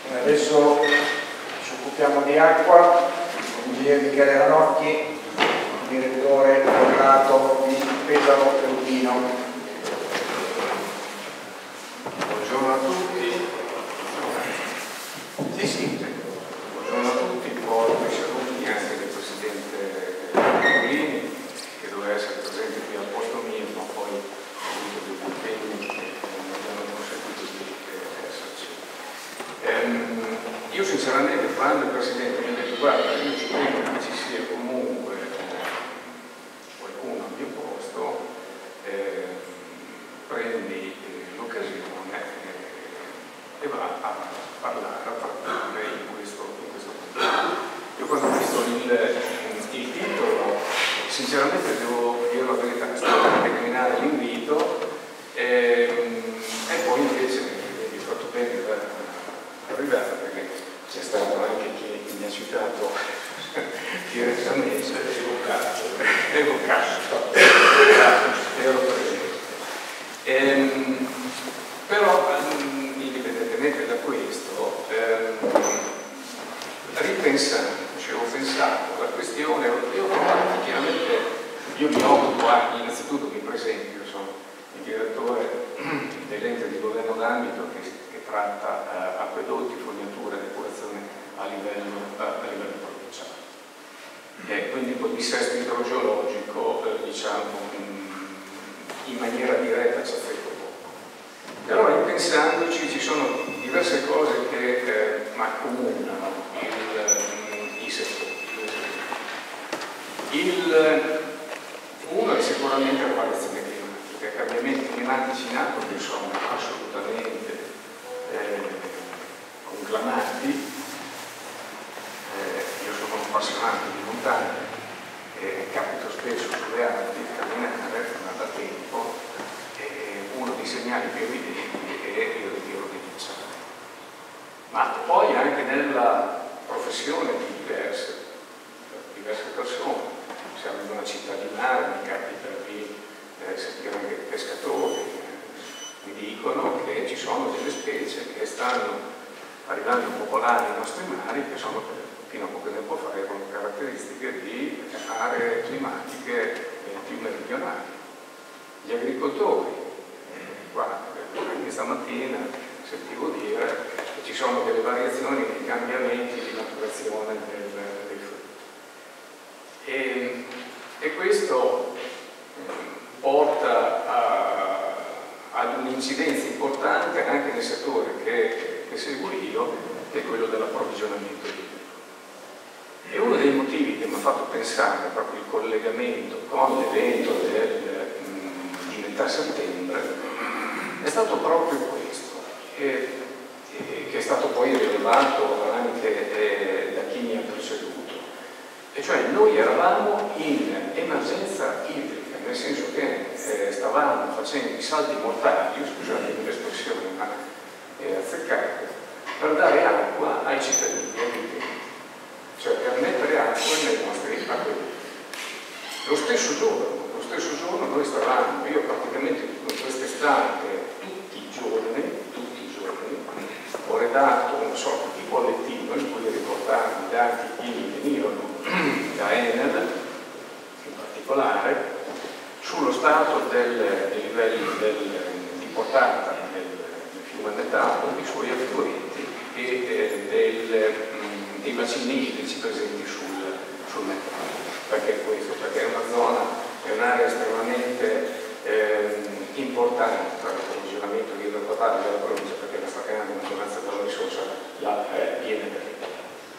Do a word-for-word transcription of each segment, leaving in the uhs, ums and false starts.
Adesso ci occupiamo di acqua, l'ingegnere Michele Ranocchi, direttore delegato di Pesaro Perugino. Buongiorno a tutti. Sì, sì, buongiorno a tutti, porto i saluti anche del Presidente Paolini, che doveva essere presente qui al posto mio, ma poi ha avuto degli impegni che non abbiamo consentito di esserci. Ehm, io sinceramente, quando il Presidente mi ha detto guarda, io ci credo che ci sia comunque qualcuno al mio posto, eh, prendi l'occasione eh, e va a parlare, a parlare in questo, in questo momento. Io quando ho visto il, il titolo, sinceramente devo dire la verità, stavo per declinare l'invito e, e poi invece mi è fatto bene arrivare, perché c'è stato anche chi mi ha citato direttamente, evocato, evocato, ero presente. Ehm, però indipendentemente da questo, ehm, ripensandoci, ho pensato alla questione, io ho trovato chiaramente, io mi occupo anche, innanzitutto mi presento, io sono il direttore dell'ente di governo d'ambito che, che tratta eh, acquedotti, fognature, depurazione a livello, eh, a livello provinciale. E quindi quel dissesto idrogeologico, eh, diciamo, in, in maniera diretta ci affetta poco. Però ripensandoci ci sono diverse cose che eh, accomunano il, i settori. Il, uno è sicuramente la variazione climatica, i cambiamenti climatici in atto che sono assolutamente eh, conclamati. Eh, io sono un appassionato di montagna, eh, capito spesso sulle Alpi a camminare, ma da tempo, eh, uno dei segnali più evidenti è il ritiro di ghiacciai. Ma poi anche nella professione di diverse, diverse persone, siamo in una città di mare, mi capita di eh, sentire anche pescatori, eh, mi dicono che ci sono delle specie che stanno arrivando a popolare i nostri mari, che sono fino a poco tempo fa avevano caratteristiche di aree climatiche eh, più meridionali. Gli agricoltori, eh, qua, anche stamattina sentivo dire che ci sono delle variazioni, dei cambiamenti di maturazione del, dei frutti. E, e questo eh, porta a, ad un'incidenza importante anche nel settore che, che seguo io, che è quello dell'approvvigionamento idrico. E uno dei motivi che mi ha fatto pensare proprio il collegamento con l'evento del, di metà settembre è stato proprio questo, e, e, che è stato poi rilevato anche eh, da chi mi ha preceduto. E cioè noi eravamo in emergenza idrica, nel senso che eh, stavamo facendo i salti mortali, scusate l'espressione, ma è azzeccata, per dare acqua ai cittadini agricoli, cioè per mettere acqua nei nostri acquedotti. Lo stesso giorno, lo stesso giorno noi stavamo, io praticamente quest'estate, tutti i giorni, tutti i giorni, ho redatto una sorta di bollettino in cui riportavo i dati che mi venivano da Enel, in particolare, sullo stato del, dei livelli del, di portata del, del fiume Metauro, dei suoi affluenti e eh, del, mh, dei bacini idrici presenti sul, sul Metauro. Perché questo? Perché è una zona, è un'area estremamente eh, importante per l'approvvigionamento di idro potabile della provincia, perché la stragrande maggioranza della risorsa la, eh, viene da lì.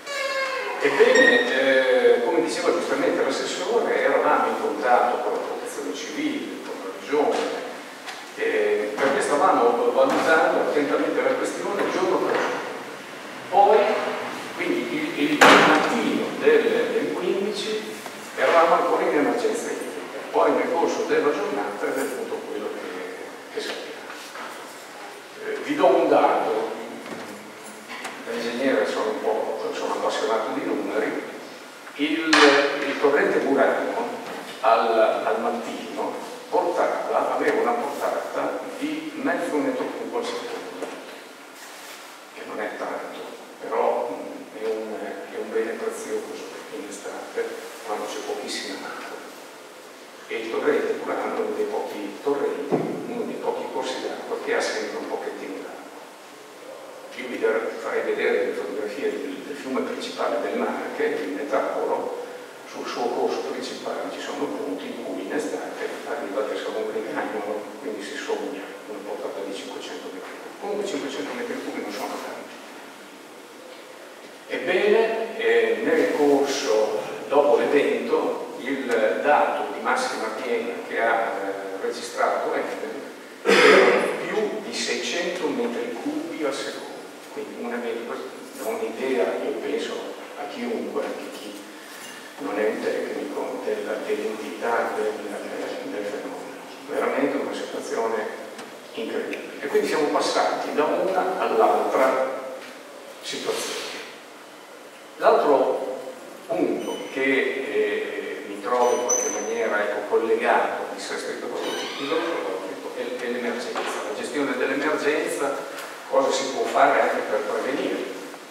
Ebbene, eh, come diceva giustamente l'assessore, eravamo in contatto con la protezione civile, con la regione, eh, perché stavamo valutando attentamente la questione giorno per giorno. Poi, quindi il, il mattino del, del quindici eravamo ancora in emergenza idrica, poi nel corso della giornata è venuto quello che, che sappiamo. Eh, vi do un dato, da ingegnere sono un po' sono appassionato di numeri, il, il torrente Murano al, al mattino portava, aveva una portata di mezzo metro cubo al secondo, che non è tanto, che ha sempre un pochettino d'acqua. Io vi farei vedere le fotografie del, del fiume principale del Marche, il Metauro. Sul suo corso principale ci sono punti in cui in estate arriva che sono un cagnolo, quindi si sogna una portata di cinquecento metri cubi. Comunque cinquecento metri cubi non sono tanti. Ebbene, eh, nel corso, dopo l'evento, il dato di massima piena che ha eh, registrato Endel era più di seicento metri cubi al secondo. Quindi una un'idea, io penso a chiunque, anche chi non è un tecnico, dell'entità del, del fenomeno. Veramente una situazione incredibile. E quindi siamo passati da una all'altra situazione. L'altro punto che eh, mi trovo in qualche maniera ecco, collegato al dissesto idrogeologico è, è l'emergenza. La gestione dell'emergenza, cosa si può fare anche per prevenire.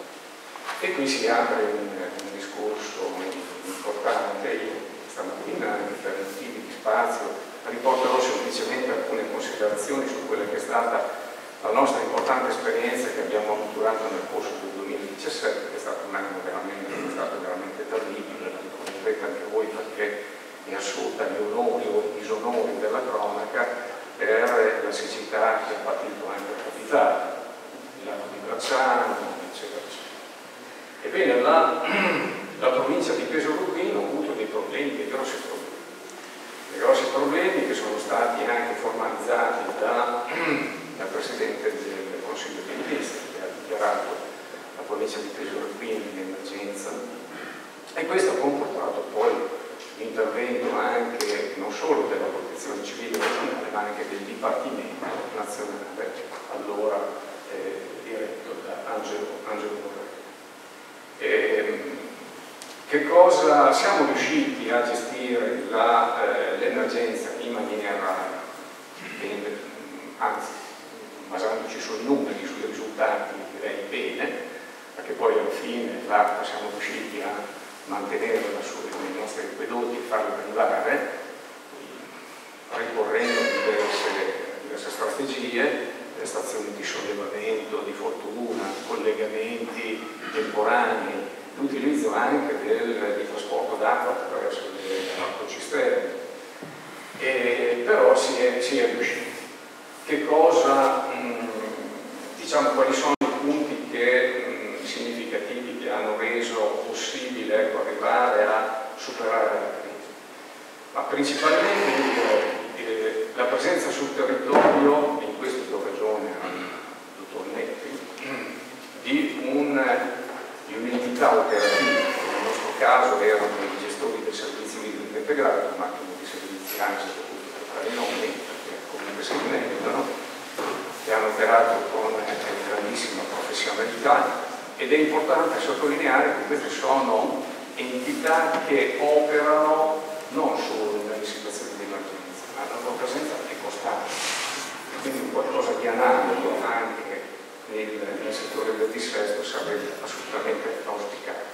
E qui si apre un, un discorso importante. Io stamattina, anche per motivi di spazio, riporterò semplicemente alcune considerazioni su quella che è stata la nostra importante esperienza che abbiamo maturato nel corso del duemiladiciassette, che è stato un anno veramente, è stato veramente terribile, lo ricorderete anche voi perché mi assolta gli onori o i disonori della cronaca per la siccità che ha patito anche la capitale, il lago di Bracciano, eccetera, eccetera. Ebbene, la, la provincia di Pesaro Urbino ha avuto dei problemi, dei grossi problemi. Dei grossi problemi che sono stati anche formalizzati da, dal Presidente del Consiglio dei Ministri, che ha dichiarato la provincia di Pesaro Urbino in emergenza, e questo ha comportato poi l'intervento anche non solo della Protezione Civile nazionale, ma anche del Dipartimento nazionale, allora eh, diretto da Angelo, Angelo Borrelli. Eh, che cosa siamo riusciti a gestire eh, l'emergenza in maniera bene, anzi basandoci sui numeri, sui risultati direi bene, perché poi alla fine l'acqua siamo riusciti a mantenerla nei nostri acquedotti e farla arrivare ricorrendo diverse, diverse strategie, le stazioni di sollevamento, di fortuna, collegamenti temporanei, l'utilizzo anche del, di trasporto d'acqua attraverso le acquacisterne. E però si è, si è riusciti. Che cosa, mh, diciamo, quali sono i punti che, mh, significativi che hanno reso possibile ecco, arrivare a superare la crisi? Ma principalmente eh, la presenza sul territorio, in queste due regioni, il dottor Netti, di un di un'entità operativa, che nel nostro caso erano i gestori del servizio idrico integrato, ma anche di servizi anche soprattutto per fare i nomi, perché comunque si meritano, che hanno operato con grandissima professionalità, ed è importante sottolineare che queste sono entità che operano non solo nelle situazioni di emergenza, ma la loro presenza è costante, quindi qualcosa di analogo anche Nel, nel settore del dissesto sarebbe assolutamente auspicato.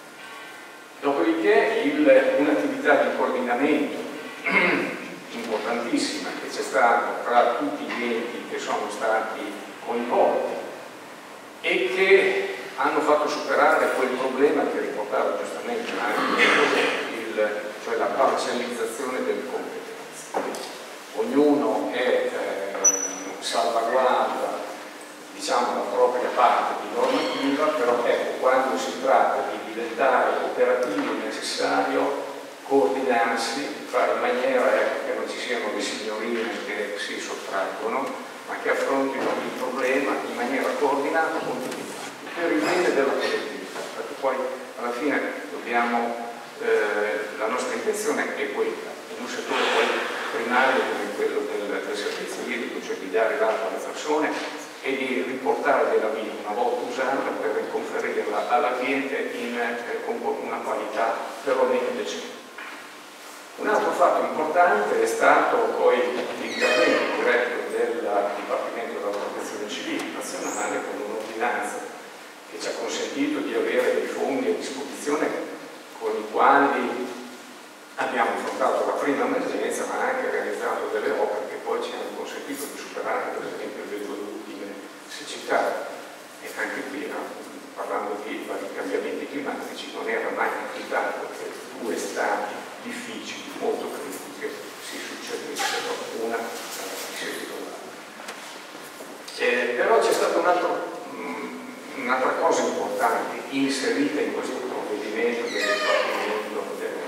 Dopodiché un'attività di coordinamento importantissima che c'è stata tra tutti gli enti che sono stati coinvolti e che hanno fatto superare quel problema che riportava giustamente anche il, cioè la parcellizzazione delle competenze. Ognuno è eh, salvaguarda diciamo la propria parte di normativa, però ecco, quando si tratta di diventare operativi è necessario coordinarsi, fare in maniera ecco, che non ci siano le signorine che si sottraggono, ma che affrontino il problema in maniera coordinata con tutti per il bene della collettività, perché poi alla fine dobbiamo, eh, la nostra intenzione è quella, in un settore poi primario come quello del, del servizio idrico, cioè di dare l'acqua alle persone e di riportare della via una volta usata per riconferirla all'ambiente in eh, con una qualità perlomeno decente. Un altro fatto importante è stato poi l'intervento diretto del Dipartimento della Protezione Civile nazionale con un'ordinanza che ci ha consentito di avere dei fondi a disposizione con i quali abbiamo affrontato la prima emergenza, ma anche realizzato delle opere che poi ci hanno consentito di superare per esempio il Eh, però c'è stata un'altra un'altra cosa importante inserita in questo provvedimento del Dipartimento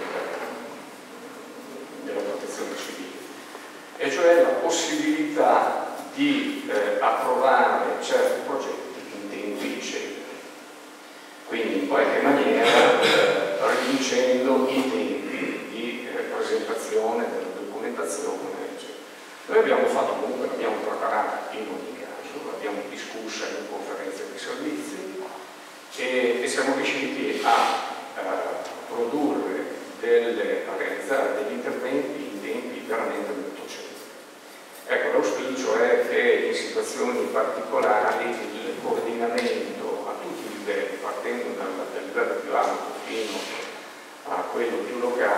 della Protezione Civile, e cioè la possibilità di eh, approvare certi progetti in tempi celeri, quindi in qualche maniera eh, riducendo i tempi di eh, presentazione della documentazione, eccetera. Noi abbiamo fatto comunque, l'abbiamo preparata in ogni caso, l'abbiamo discussa in conferenza di servizi e, e siamo riusciti a eh, produrre, delle, a realizzare degli interventi in tempi veramente molto celeri. Ecco, l'auspicio è che in situazioni particolari il coordinamento a tutti i livelli, partendo dal, dal livello più alto fino a quello più locale,